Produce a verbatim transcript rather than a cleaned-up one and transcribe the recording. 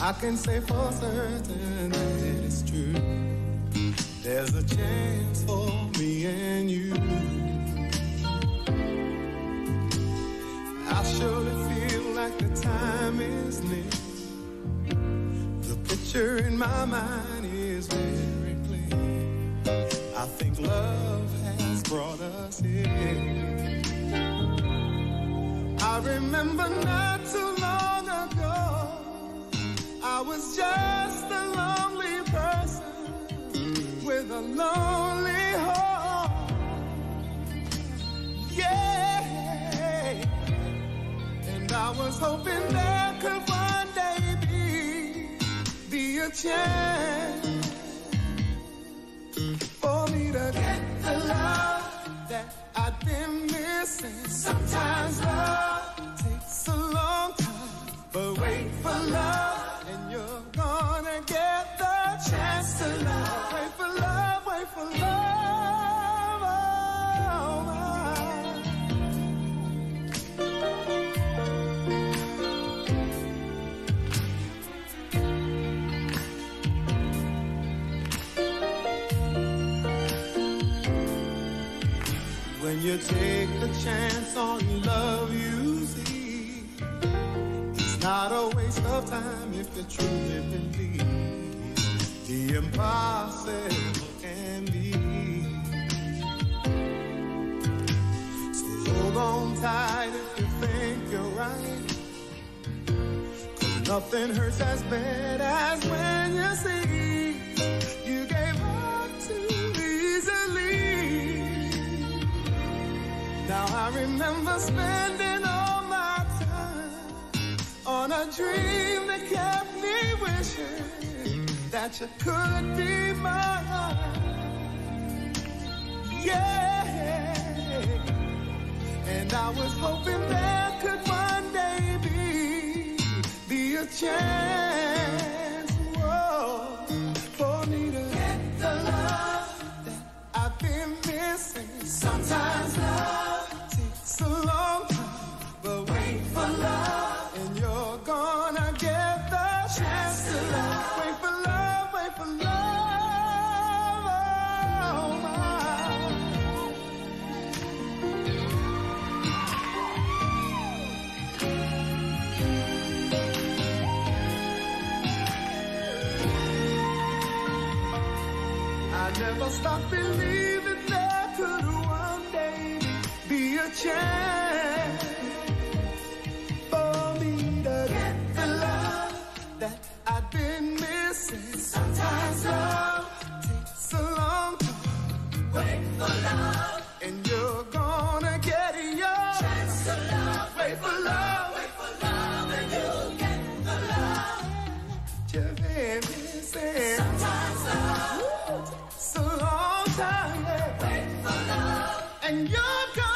I can say for certain that it's true. There's a chance for me and you. I surely feel like the time is near. The picture in my mind is very clear. I think love has brought us here. I remember not too long ago, I was just a lonely person with a lonely heart. Yeah. And I was hoping there could one day be, be a chance for me to get the love that I've been missing. Sometimes love takes a long time, but wait for love and you're gonna get the chance to love. Wait for love, wait for love, oh my. When you take the chance on love, you see, it's not a waste of time if you truly believe the impossible can be. So hold on tight if you think you're right, 'cause nothing hurts as bad as when you see you gave up too easily. Now I remember spending all my time on a dream that kept me wishing that you could be mine. Yeah. And I was hoping there could one day be, be a chance, whoa, for me to get the love that I've been missing. Sometimes love takes a long time, but wait for love and you're gonna get the chance to love. Wait for love, wait for love, oh my. I never stopped believing there could one day be a chance for me to get the love that I've been missing. Sometimes love takes a long time. Wait for love, and you're gonna get your chance to love. Wait for love, wait for love, and you'll get the love you've been missing. Sometimes love takes a long time. Yeah. Wait for love, and you're gonna